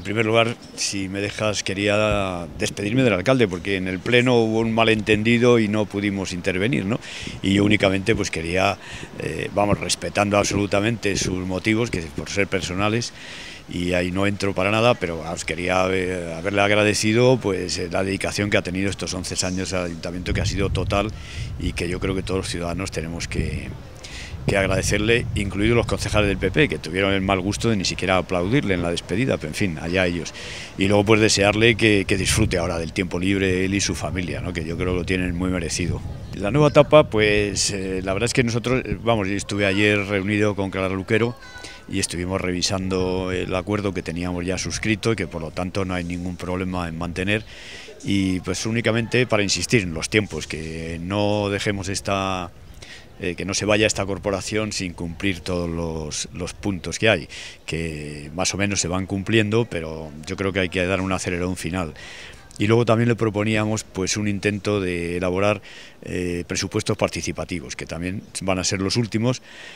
En primer lugar, si me dejas, quería despedirme del alcalde, porque en el pleno hubo un malentendido y no pudimos intervenir, ¿no? Y yo únicamente pues quería, respetando absolutamente sus motivos, que por ser personales, y ahí no entro para nada, pero os quería haberle agradecido pues la dedicación que ha tenido estos 11 años al ayuntamiento, que ha sido total y que yo creo que todos los ciudadanos tenemos que agradecerle, incluidos los concejales del PP, que tuvieron el mal gusto de ni siquiera aplaudirle en la despedida, pero en fin, allá ellos. Y luego pues desearle que disfrute ahora del tiempo libre él y su familia, ¿no? Que yo creo que lo tienen muy merecido. La nueva etapa, pues la verdad es que nosotros, yo estuve ayer reunido con Clara Luquero y estuvimos revisando el acuerdo que teníamos ya suscrito y que por lo tanto no hay ningún problema en mantener, y pues únicamente para insistir en los tiempos, que no dejemos que no se vaya esta corporación sin cumplir todos los puntos que hay, que más o menos se van cumpliendo, pero yo creo que hay que dar un acelerón final. Y luego también le proponíamos pues un intento de elaborar presupuestos participativos, que también van a ser los últimos,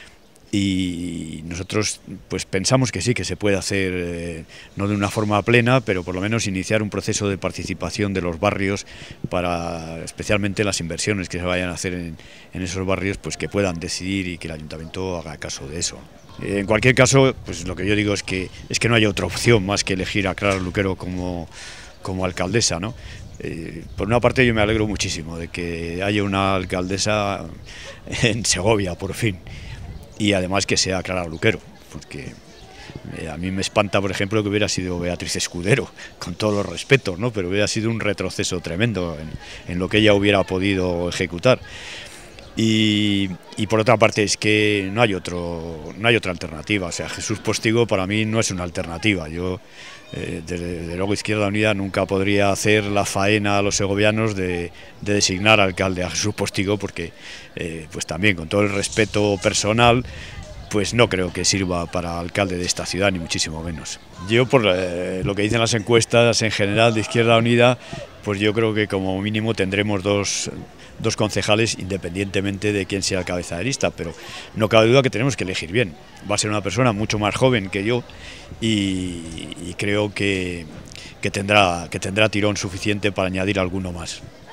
y nosotros pues pensamos que sí, que se puede hacer, no de una forma plena, pero por lo menos iniciar un proceso de participación de los barrios para especialmente las inversiones que se vayan a hacer en esos barrios, pues que puedan decidir y que el ayuntamiento haga caso de eso. En cualquier caso, pues lo que yo digo es que no hay otra opción más que elegir a Clara Luquero como alcaldesa, ¿no? Por una parte yo me alegro muchísimo de que haya una alcaldesa en Segovia, por fin. Y además que sea Clara Luquero, porque a mí me espanta, por ejemplo, que hubiera sido Beatriz Escudero, con todos los respetos, ¿no? Pero hubiera sido un retroceso tremendo en lo que ella hubiera podido ejecutar. Y por otra parte es que no hay otra alternativa. O sea, Jesús Postigo para mí no es una alternativa. Yo, desde luego, Izquierda Unida nunca podría hacer la faena a los segovianos de designar alcalde a Jesús Postigo, porque pues también, con todo el respeto personal, pues no creo que sirva para alcalde de esta ciudad, ni muchísimo menos. Yo, por lo que dicen las encuestas en general de Izquierda Unida, pues yo creo que como mínimo tendremos dos concejales, independientemente de quién sea el cabeza de lista, pero no cabe duda que tenemos que elegir bien. Va a ser una persona mucho más joven que yo y creo que tendrá tirón suficiente para añadir alguno más.